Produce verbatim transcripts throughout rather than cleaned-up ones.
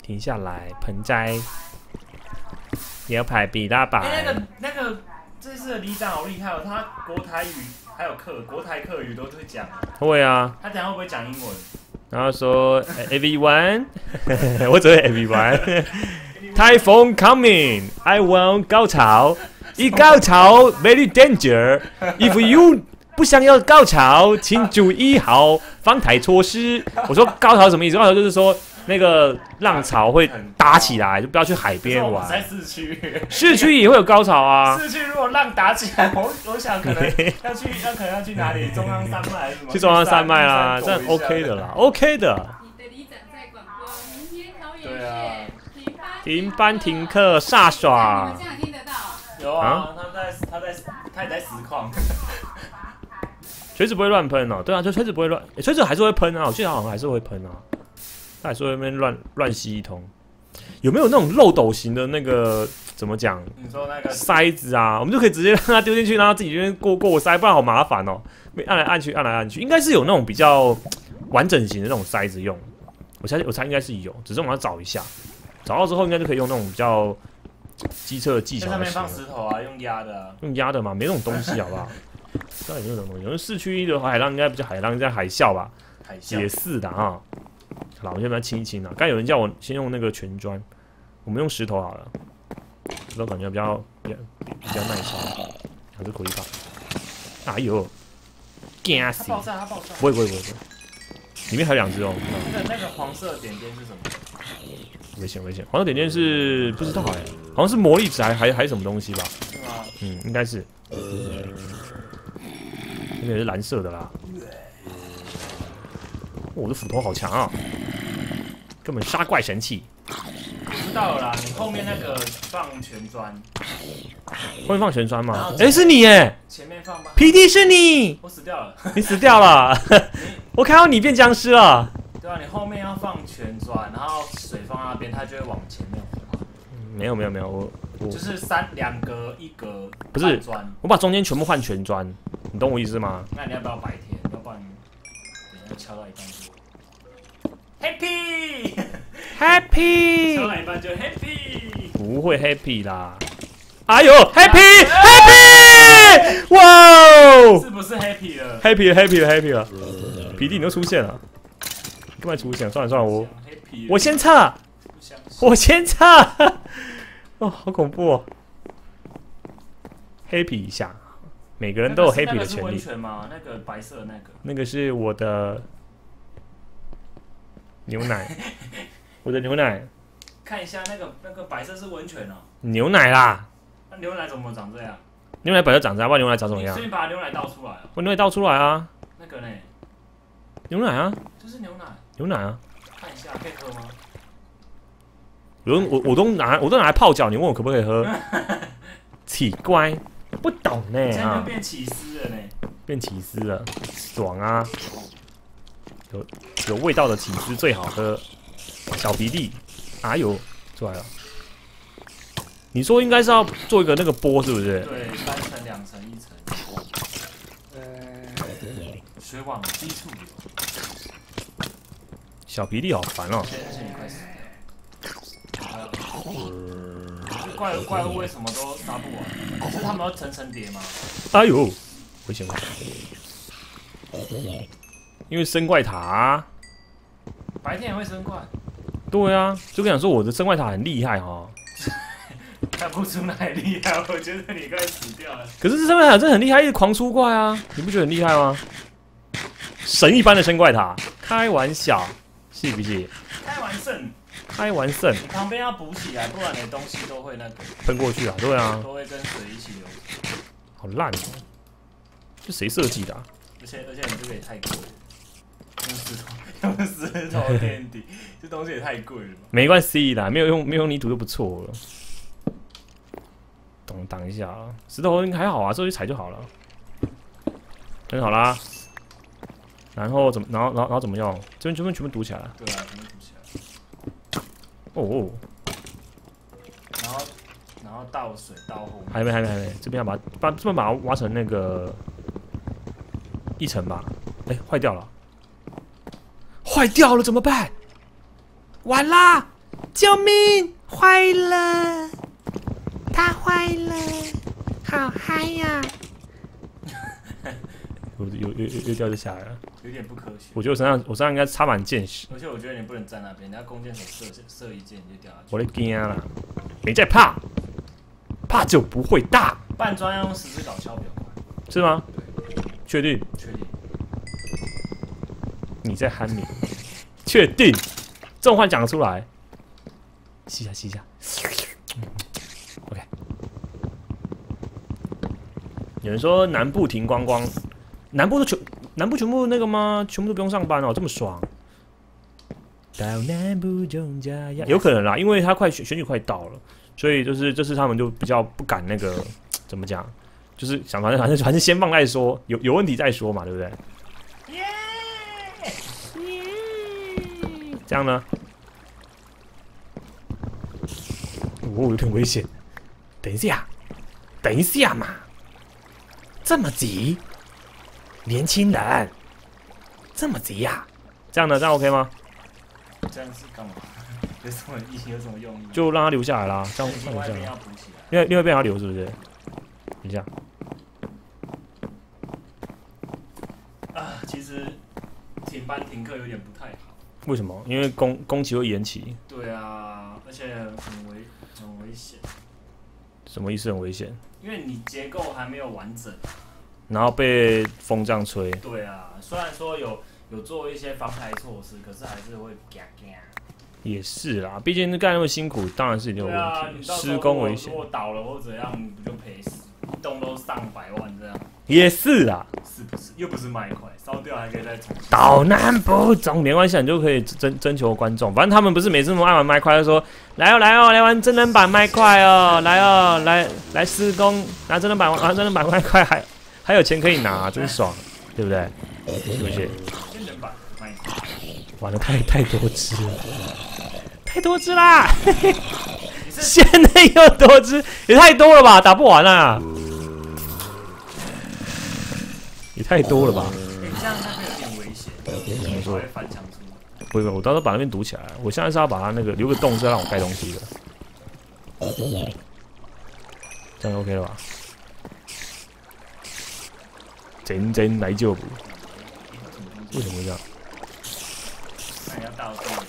停下来，盆栽，牛排比拉板。 哎、欸，那个那个这次的里长好厉害哦，他国台语还有客国台客语都会讲。 会啊。 他等下会不会讲英文？ 然后说 everyone， 我只会 everyone。台风 coming， I want 高潮。一高潮 very danger。If you 不想要高潮，请注意好防台措施。我说高潮什么意思？高潮就是说那个浪潮会打起来，就不要去海边玩。 在市区， 市区也会有高潮啊。 市区如果浪打起来，我我想可能要去，那可能要去哪里？中央山脉还是什么？ 去中央山脉啦，这样 OK 的啦 ，OK 的。 你的里长在广播，明天桃园对啊。 停班停课煞爽。 你们这样听得到？ 有啊，他在他在他也在实况。 锤子不会乱喷哦，对啊，就锤子不会乱，欸、锤子还是会喷啊，我记得好像还是会喷啊，他还是会那边乱乱吸一通。有没有那种漏斗型的那个怎么讲？ 你说那个塞子啊，我们就可以直接让它丢进去，让它自己这边过过塞，不然好麻烦哦。按来按去，按来按去，应该是有那种比较完整型的那种塞子用。我猜我猜应该是有，只是我们要找一下，找到之后应该就可以用那种比较机车的技巧。 在上面放石头啊，用压的、啊。 用压的嘛，没那种东西好不好？到底有没有这种东西？因为市区的海浪应该不叫海浪，应该海啸吧？ 海啸也是的啊。好了，我先把它清一清啊。刚有人叫我先用那个全砖，我们用石头好了，石头感觉比较比较比较耐烧，还是可以吧？哎呦，惊死！ 它爆炸，它爆炸！ 不会不会不会不会，里面还有两只哦。 那个那个黄色点点是什么？ 危险危险！黄色点点是不知道哎、欸，好像是魔力值还还还什么东西吧？ 是吗？ 嗯，应该是。那个是蓝色的啦。我的斧头好强啊！根本杀怪神器。 知道了啦，你后面那个放全砖。 会放全砖吗？哎、欸，是你耶！ 前面放吧。 P D 是你。 我死掉了。 你死掉了。我看到你变僵尸了。 对啊，你后面要放全砖，然后水放那边，它就会往前面滑。 没有没有没有，我我就是三两格一格， 不是砖， 我把中间全部换全砖，你懂我意思吗？ 那你要不要白天？要不然等下敲到一半就 happy happy， 敲到一半就 happy， 不会 happy 啦。哎呦 happy happy， 哇！ 是不是 happy 了 ？happy 了 happy 了 happy 了，皮弟你都出现了，你干嘛出现？算了算了，我我先撤，我先撤。哦，好恐怖哦 ！happy 一下，每个人都有 happy 的权利。 那个是温泉吗？那个白色的那个？ 那个是我的牛奶，我的牛奶。 看一下那个那个白色是温泉哦。 牛奶啦。 那牛奶怎么长这样？ 牛奶本来就长这样，不然牛奶长怎么样？ 所以你把牛奶倒出来啊。 我牛奶倒出来啊。 那个呢？ 牛奶啊。 就是牛奶。 牛奶啊。 看一下，可以喝吗？ 我我我都拿我都拿来泡脚，你问我可不可以喝？奇怪，不懂呢、欸、 啊！变起司了呢、欸， 变起司了，爽啊！有有味道的起司最好喝。小鼻涕，哎呦，出来了。你说应该是要做一个那个波，是不是？ 对，三层、两层、一层。水网基础。 小鼻涕好烦哦。 现在你快死掉。怪怪物为什么都杀不完？是他们要层层叠吗？ 哎呦，危险！因为生怪塔、啊， 白天也会生怪。 对啊，就跟你讲说我的生怪塔很厉害哈、哦。 看不出哪里厉害，我觉得你快死掉了。 可是这生怪塔真的很厉害，一直狂出怪啊，你不觉得很厉害吗？神一般的生怪塔，开玩笑，是不是？ 开玩笑。 开玩笑， 你旁边要补起来，不然你的东西都会那个喷过去啊，对啊， 都会跟水一起流。 好烂哦！这谁设计的、啊？ 而且而且你这个也太贵了，用石头用石头垫底，这东西也太贵了吧？ 没关系啦，没有用没有用泥土就不错了。挡挡一下啊，石头应该还好啊，这去踩就好了。很好啦。然后怎么？然后然后然后怎么用？这边全部全部堵起来了。 对啊，全部堵起来。 哦， 然后，然后倒水倒后面。 还没，还没，还没，这边要把把这边把它挖成那个一层吧。哎、欸，坏掉了，坏掉了怎么办？完啦！ 救命！坏了，他坏了，好嗨呀！我又又又又掉就下来了， 有点不科学。 我觉得我身上我身上应该插满箭矢， 而且我觉得你不能站那边，人家弓箭手射射一箭你就掉下去。 我的惊啦！没在怕，怕就不会大， 半砖要用十字镐敲比较快， 是吗？ 对， 确定？ 确定。 你在喊你？确定？这种话讲得出来？吸一下，吸一下。OK。有人说南部停光光，南部都全南部全部那个吗？全部都不用上班哦，这么爽。到南部种家呀，有可能啦，因为他快选选举快到了，所以就是这次他们就比较不敢那个怎么讲，就是想反正反正反正先放再说，有有问题再说嘛，对不对？这样呢？哦，有点危险。等一下，等一下嘛，这么急？年轻人，这么急呀、啊？这样呢？这样 OK 吗？ 这样是干嘛？有什么意义？有什么用意？ 就让他留下来啦，这样另外一边留下来。 要补起来。 另外另外一边要留是不是？等一下。 啊，其实停班停课有点不太好。 为什么？因为工工期会延期。 对啊，而且很危很危险。 什么意思？很危险？ 因为你结构还没有完整。 然后被风这样吹。 对啊，虽然说有有做一些防台措施，可是还是会嘎嘎。 也是啦，毕竟干那么辛苦，当然是有问题。 啊、 施工危险。 如果倒了或怎样，你不就赔死？一栋都上百万这样。 也是啦， 是不是？又不是卖块，烧掉还可以再重新。 岛南部总没关系，你就可以征征求观众。反正他们不是每次都爱玩麦块，就说来哦来哦来玩真人版麦块哦，来哦来来施工拿真人版玩真人版麦块还还有钱可以拿，真爽，对不对？是不是？ 真人版麦块。 玩的太太多只了，太多只啦！现在有多只也太多了吧，打不完啊！也太多了吧？ 你这样那边有点危险， 怎么说？ 会翻墙出来。 不不，我到时候把那边堵起来。我现在是要把它那个留个洞，是要让我盖东西的。这样 OK 了吧？真真来救补。为什么会这样？ 那你要倒地。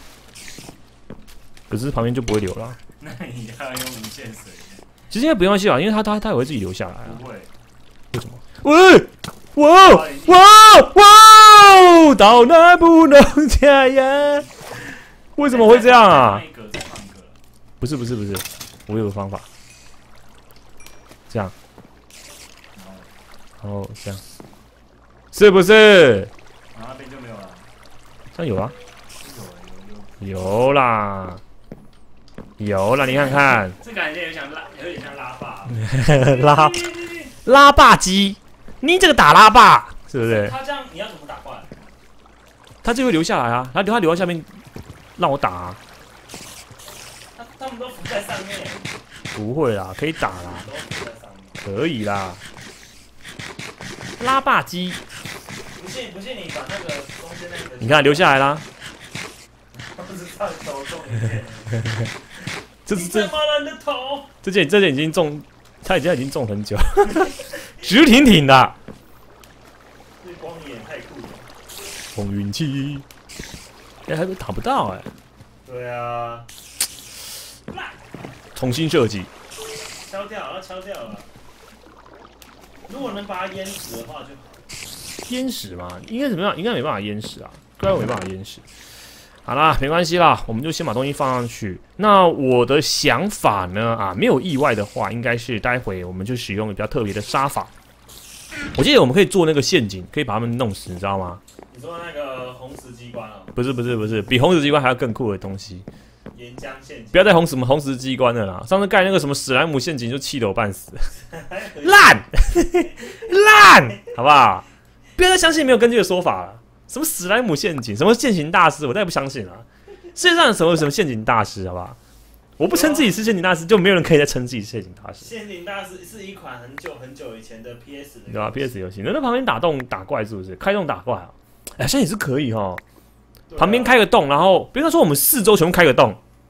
可是旁边就不会流了。 那你要用无限水。 其实应该不用系啊，因为它它它也会自己流下来啊。 不会。 为什么？喂！哇哇哇！到那不能加呀？为什么会这样啊？不是不是不是，我有个方法。这样，然后这样，是不是？ 然后那边就没有了。 这样有啊？ 有有有啦，有啦，你看看。 这感觉有点像拉，有点像拉霸。 拉拉霸机。你这个打拉霸是不是？ 他这样你要怎么打过来？ 他就会留下来啊，他留他留在下面，让我打啊。 他他们都浮在上面。 不会啦，可以打啦， 都浮在上面。 可以啦。拉霸机。 不信不信你把那个中间那个。 你看留下来啦。 他不是上头中一箭。 这是这。 摸人的头。 这件这件已经中，他已经已经中很久。直挺挺的， 这光眼太酷了。 风云气，哎，还打不到哎。 对啊。 重新设计。 敲掉，要敲掉了。如果能把它淹死的话就好。 淹死吗？应该怎么样？应该没办法淹死啊，该没办法淹死。好啦，没关系啦，我们就先把东西放上去。那我的想法呢？啊，没有意外的话，应该是待会我们就使用比较特别的杀法。我记得我们可以做那个陷阱，可以把他们弄死，你知道吗？ 你说那个红石机关哦？ 不是不是不是，比红石机关还要更酷的东西。 岩浆陷阱。 不要再红什么红石机关了啦！上次盖那个什么史莱姆陷阱就气得我半死，烂烂，好不好？不要再相信没有根据的说法了。什么史莱姆陷阱，什么陷阱大师，我再也不相信了。世界上有什么什么陷阱大师，好不好？我不称自己是陷阱大师，就没有人可以再称自己是陷阱大师。 陷阱大师是一款很久很久以前的 P S 的， 对吧 ？P S 游戏，能在旁边打洞打怪是不是？开洞打怪啊？哎，现在也是可以哈。旁边开个洞，然后比如说我们四周全部开个洞，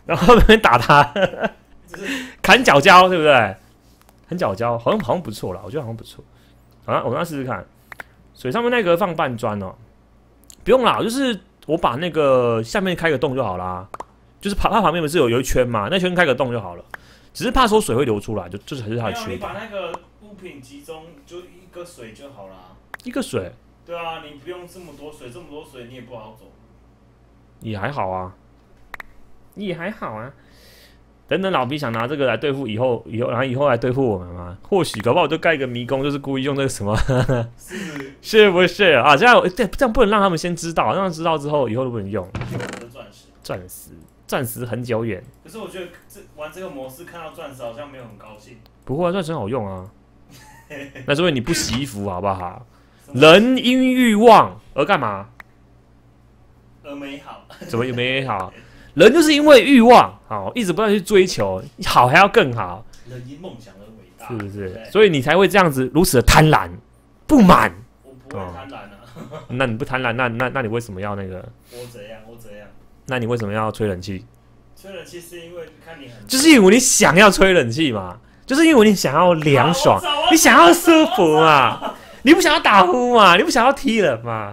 然后那边打他，砍角胶，对不对？砍角胶好像好像不错啦，我觉得好像不错。好像我让试试看，水上面那个放半砖哦，不用啦，就是我把那个下面开个洞就好啦，就是它它旁边不是有有一圈嘛，那圈开个洞就好了，只是怕说水会流出来，就这、就是、还是它的缺点。 你把那个物品集中就一个水就好啦。 一个水。 对啊，你不用这么多水，这么多水你也不好走。 也还好啊，也还好啊。等等，老毕想拿这个来对付以后，以后然后以后来对付我们吗？或许搞不好我就盖一个迷宫，就是故意用那个什么， 是是不是啊？这样这这样不能让他们先知道，让他们知道之后，以后都不能用。 钻石， 钻石，钻石很久远。 可是我觉得这玩这个模式看到钻石好像没有很高兴。 不会啊，钻石很好用啊。那是因为你不洗衣服，好不好？人因欲望而干嘛？ 而美好。 怎么也没好？人就是因为欲望，好，一直不断去追求好，还要更好。 人因梦想而伟大， 是不是？所以你才会这样子如此的贪婪、不满。 我不会贪婪啊。 哦、那你不贪婪，那那那你为什么要那个？ 我怎样？我怎样？ 那你为什么要吹冷气？ 吹冷气是因为看你很， 就是因为你想要吹冷气嘛，就是因为你想要凉爽，你想要舒服嘛，你不想要打呼嘛，你不想要踢人嘛。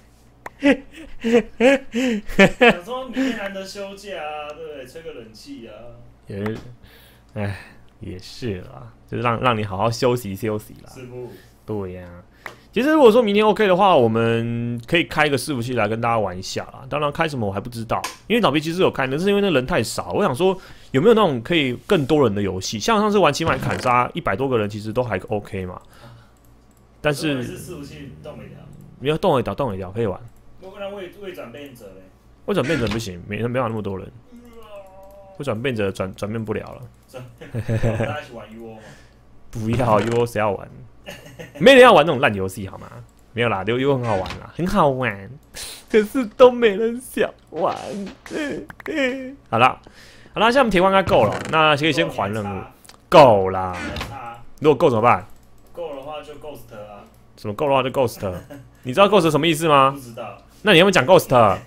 想说明天难得休假啊，对不对？吹个冷气啊。 也是，哎，也是啦，就是让让你好好休息休息啦。 是不？ 对呀、啊。其实如果说明天 OK 的话，我们可以开一个伺服器来跟大家玩一下啦。当然开什么我还不知道，因为老毕其实有开，但是因为那人太少，我想说有没有那种可以更多人的游戏，像上次玩骑马砍杀一百多个人，其实都还 OK 嘛。但是是伺服器动没掉， 没有动一条动一条可以玩。 如果让未未转变者嘞， 未转变者不行，没没有那么多人，未转变者转转变不了了。 大家一起玩 U O 吗？ 不要 U O 谁要玩？没人要玩那种烂游戏好吗？没有啦 ，U O 很好玩啦，很好玩，可是都没人想玩。嗯嗯、好了，好了，现在我们铁矿应该够了，那可以先还任务。够啦，如果够怎么办？ 够的话就 Ghost 啊。 什么够的话就 Ghost？ 你知道 Ghost 什么意思吗？ 不知道。 那你要不要讲 Ghost？Ghost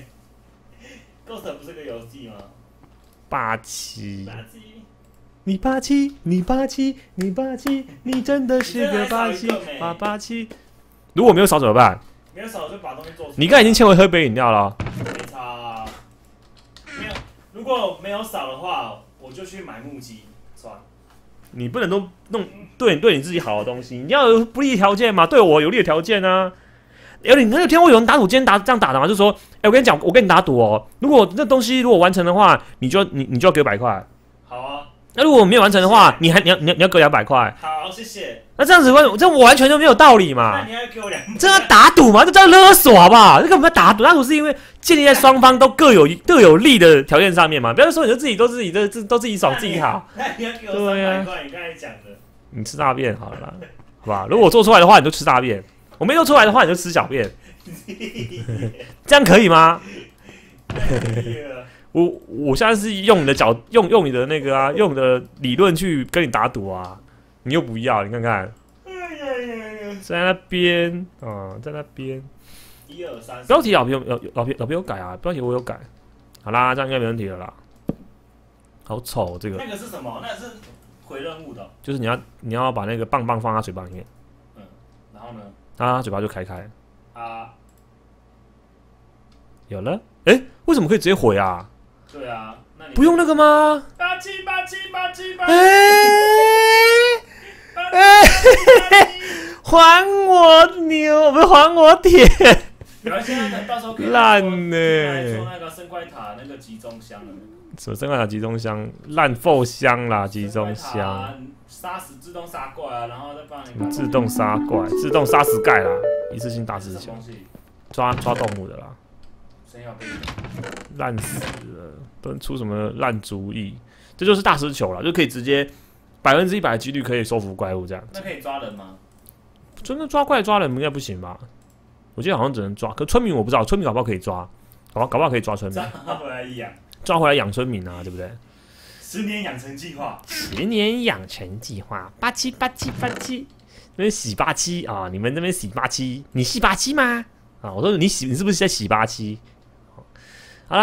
不是个游戏吗？ 霸气。 霸气。 你霸气，你霸气，你霸气，你真的是个霸气，霸霸气。如果没有少怎么办？ 没有少就把东西做出来。 你刚才已经欠我喝杯饮料了。 没差、啊。没有，如果没有少的话，我就去买木屐算。 你不能都弄对对你自己好的东西，你要有不利条件嘛，对我有利的条件啊。有你有听过有人打赌，今天打这样打的吗？就说，哎、欸，我跟你讲，我跟你打赌哦，如果那东西如果完成的话，你就你你就要给我百块。 好啊。 那如果没有完成的话，你还你要你要你要给我两百块。 好，谢谢。 那这样子完，这完全就没有道理嘛。 那你要给我两百。 这要打赌嘛？这叫勒索好不好？这干嘛打赌？打赌是因为建立在双方都各有各有利的条件上面嘛。不要说你就自己都自己都都自己爽自己好。 那你要给我三百块，你刚才讲的。 你吃大便好了啦，好吧？如果我做出来的话，你就吃大便；我没做出来的话，你就吃小便。这样可以吗？我我现在是用你的角，用用你的那个啊，用你的理论去跟你打赌啊，你又不要，你看看，在那边啊、嗯，在那边。 一二三。 标题老皮有有老皮老皮有改啊，标题我有改。好啦，这样应该没问题了啦。好丑这个。 那个是什么？那是回任务的、哦。 就是你要你要把那个棒棒放他嘴巴里面。 嗯，然后呢？ 他嘴巴就开开。 啊。有了？哎、欸，为什么可以直接回啊？ 对啊，那你不用那个吗？ 八七八七八七八七。 哎，还我牛，不是还我铁。 没关系，到时候可以烂呢。 做那个生怪塔那个集中箱的。 什么生怪塔集中箱？烂爆箱啦，集中箱。 杀死自动杀怪啊，然后再帮你。 自动杀怪，自动杀死盖啦，一次性打死球。抓抓动物的啦。烂死了，不能出什么烂主意，这就是大师球了，就可以直接百分之一百的几率可以收服怪物这样子。 那可以抓人吗？ 真的抓怪抓人应该不行吧？我记得好像只能抓，可村民我不知道，村民搞不好可以抓，搞不好搞不好可以抓村民， 抓回来养， 抓回来养村民啊，对不对？ 十年养成计划， 十年养成计划，八七八七八七，那边洗八七啊，你们那边洗八七，你洗八七吗？啊，我说你洗，你是不是在洗八七？